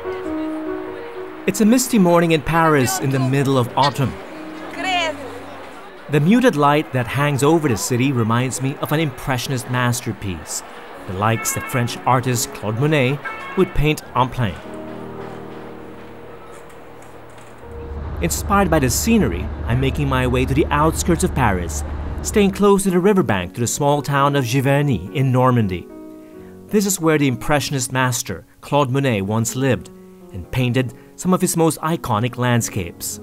It's a misty morning in Paris in the middle of autumn. The muted light that hangs over the city reminds me of an Impressionist masterpiece, the likes that French artist Claude Monet would paint en plein. Inspired by the scenery, I'm making my way to the outskirts of Paris, staying close to the riverbank to the small town of Giverny in Normandy. This is where the Impressionist master Claude Monet once lived and painted some of his most iconic landscapes.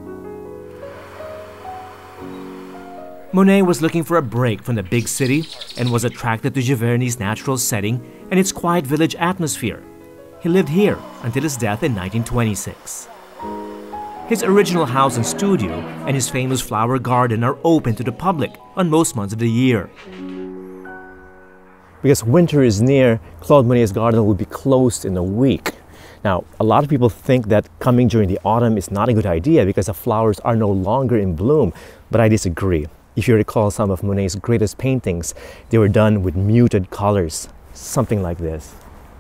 Monet was looking for a break from the big city and was attracted to Giverny's natural setting and its quiet village atmosphere. He lived here until his death in 1926. His original house and studio and his famous flower garden are open to the public on most months of the year. Because winter is near, Claude Monet's garden will be closed in a week. Now, a lot of people think that coming during the autumn is not a good idea because the flowers are no longer in bloom, but I disagree. If you recall some of Monet's greatest paintings, they were done with muted colors, something like this.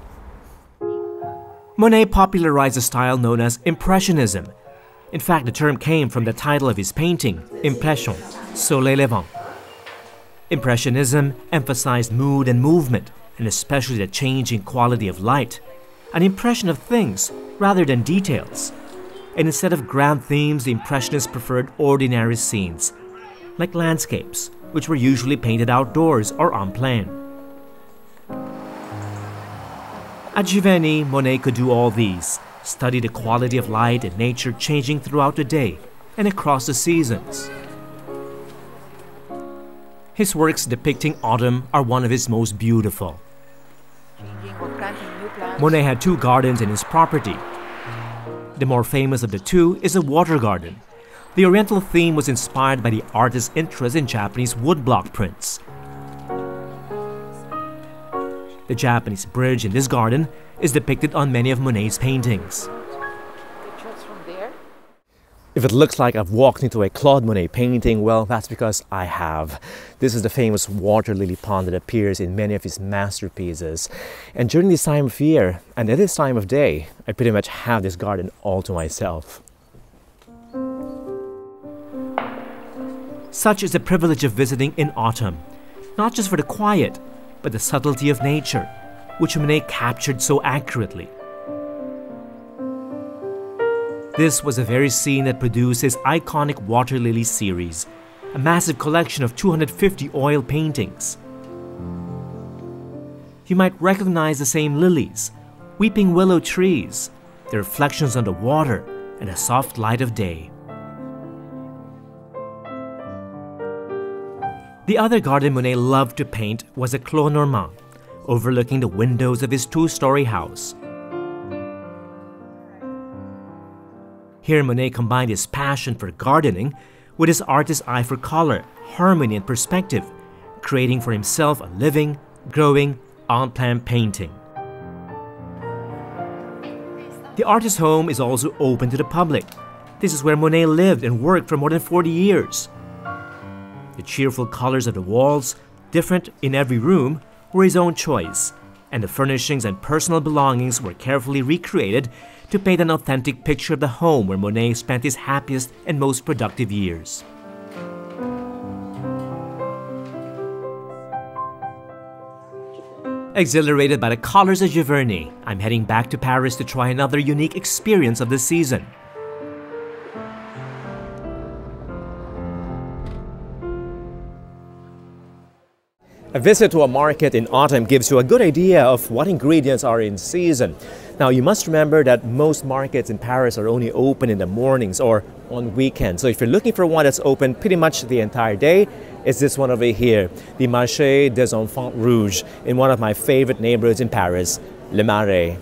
Monet popularized a style known as Impressionism. In fact, the term came from the title of his painting, Impression, Soleil Levant. Impressionism emphasized mood and movement, and especially the changing quality of light, an impression of things rather than details. And instead of grand themes, the Impressionists preferred ordinary scenes, like landscapes, which were usually painted outdoors or en plein. At Giverny, Monet could do all these, study the quality of light and nature changing throughout the day and across the seasons. His works depicting autumn are one of his most beautiful. Monet had two gardens in his property. The more famous of the two is a water garden. The Oriental theme was inspired by the artist's interest in Japanese woodblock prints. The Japanese bridge in this garden is depicted on many of Monet's paintings. If it looks like I've walked into a Claude Monet painting, well, that's because I have. This is the famous water lily pond that appears in many of his masterpieces. And during this time of year, and at this time of day, I pretty much have this garden all to myself. Such is the privilege of visiting in autumn, not just for the quiet, but the subtlety of nature, which Monet captured so accurately. This was the very scene that produced his iconic Water Lily series, a massive collection of 250 oil paintings. You might recognize the same lilies, weeping willow trees, the reflections on the water, and the soft light of day. The other garden Monet loved to paint was a Clos Normand, overlooking the windows of his two-story house. Here Monet combined his passion for gardening with his artist's eye for color, harmony, and perspective, creating for himself a living, growing, en plein painting. The artist's home is also open to the public. This is where Monet lived and worked for more than 40 years. The cheerful colors of the walls, different in every room, were his own choice, and the furnishings and personal belongings were carefully recreated to paint an authentic picture of the home where Monet spent his happiest and most productive years. Exhilarated by the colors of Giverny, I'm heading back to Paris to try another unique experience of the season. A visit to a market in autumn gives you a good idea of what ingredients are in season. Now, you must remember that most markets in Paris are only open in the mornings or on weekends. So if you're looking for one that's open pretty much the entire day, it's this one over here, the Marché des Enfants Rouges, in one of my favorite neighborhoods in Paris, Le Marais.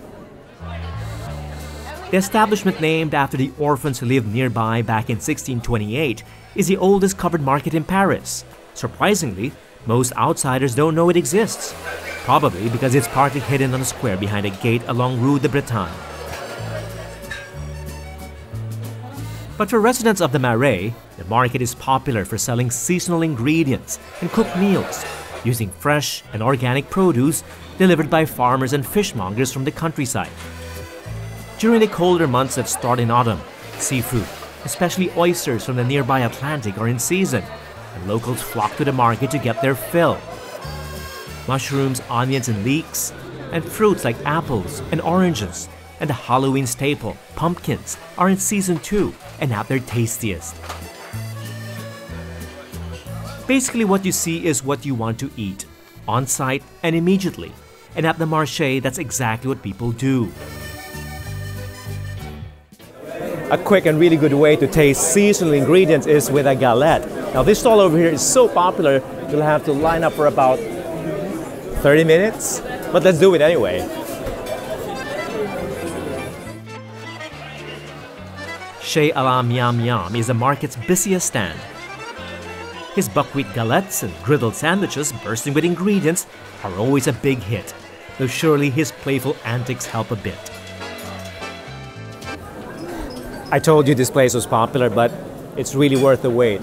The establishment, named after the orphans who lived nearby back in 1628, is the oldest covered market in Paris. Surprisingly, most outsiders don't know it exists, probably because it's partly hidden on a square behind a gate along Rue de Bretagne. But for residents of the Marais, the market is popular for selling seasonal ingredients and cooked meals, using fresh and organic produce delivered by farmers and fishmongers from the countryside. During the colder months that start in autumn, seafood, especially oysters from the nearby Atlantic, are in season, and locals flock to the market to get their fill. Mushrooms, onions, and leeks, and fruits like apples and oranges, and the Halloween staple, pumpkins, are in season too and at their tastiest. Basically, what you see is what you want to eat, on site and immediately. And at the marché, that's exactly what people do. A quick and really good way to taste seasonal ingredients is with a galette. Now this stall over here is so popular, you'll have to line up for about 30 minutes, but let's do it anyway. Chez à la Miam Miam is the market's busiest stand. His buckwheat galettes and griddled sandwiches bursting with ingredients are always a big hit, though surely his playful antics help a bit. I told you this place was popular, but it's really worth the wait.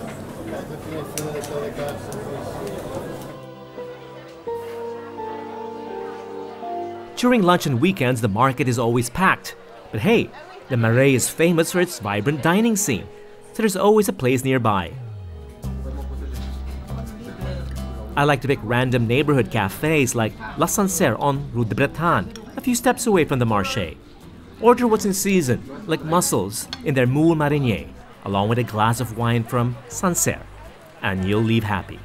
During lunch and weekends, the market is always packed. But hey, the Marais is famous for its vibrant dining scene, so there's always a place nearby. I like to pick random neighborhood cafes like La Sancerre on Rue de Bretagne, a few steps away from the marché. Order what's in season, like mussels in their moule marinier, along with a glass of wine from Sancerre, and you'll leave happy.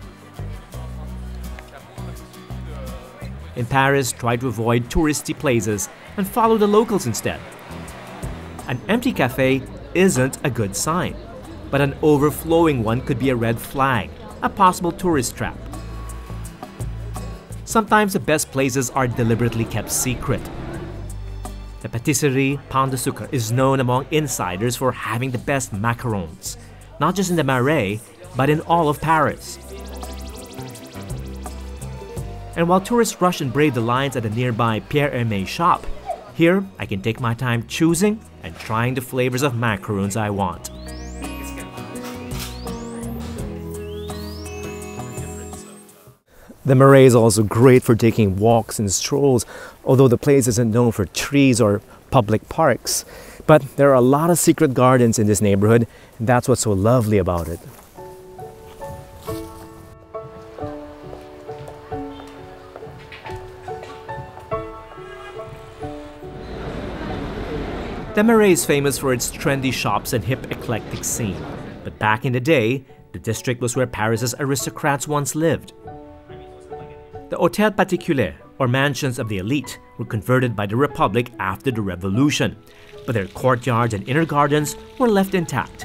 In Paris, try to avoid touristy places and follow the locals instead. An empty cafe isn't a good sign, but an overflowing one could be a red flag, a possible tourist trap. Sometimes the best places are deliberately kept secret. The patisserie Pain de Sucre is known among insiders for having the best macarons, not just in the Marais, but in all of Paris. And while tourists rush and brave the lines at the nearby Pierre Hermé shop, here I can take my time choosing and trying the flavors of macarons I want. The Marais is also great for taking walks and strolls, although the place isn't known for trees or public parks. But there are a lot of secret gardens in this neighborhood, and that's what's so lovely about it. The Marais is famous for its trendy shops and hip eclectic scene. But back in the day, the district was where Paris's aristocrats once lived. The hôtels particuliers, or mansions of the elite, were converted by the Republic after the Revolution, but their courtyards and inner gardens were left intact.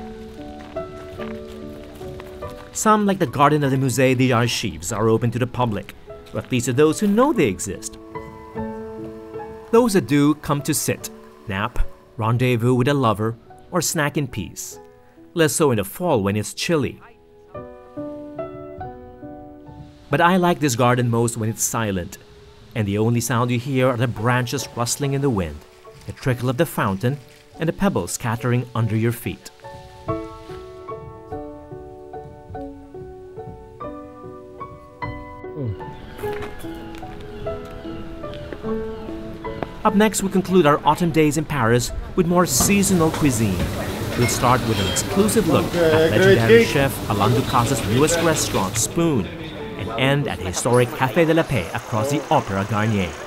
Some, like the Garden of the Musée des Archives, are open to the public, or at least to those who know they exist. Those that do come to sit, nap, rendezvous with a lover, or snack in peace. Less so in the fall when it's chilly. But I like this garden most when it's silent, and the only sound you hear are the branches rustling in the wind, the trickle of the fountain, and the pebbles scattering under your feet. Up next, we conclude our autumn days in Paris with more seasonal cuisine. We'll start with an exclusive look at legendary chef Alain Ducasse's newest restaurant, Spoon, and end at the historic Café de la Paix across the Opéra Garnier.